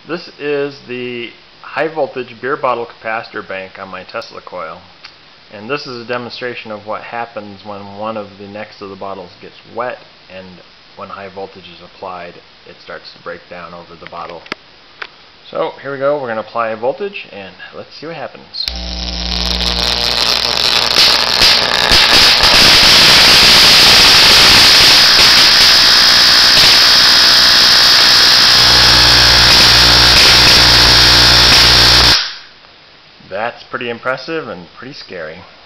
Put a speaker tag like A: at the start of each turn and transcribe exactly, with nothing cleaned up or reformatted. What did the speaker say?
A: This is the high voltage beer bottle capacitor bank on my Tesla coil, and this is a demonstration of what happens when one of the necks of the bottles gets wet, and when high voltage is applied it starts to break down over the bottle. So here we go, we're going to apply voltage and let's see what happens. That's pretty impressive and pretty scary.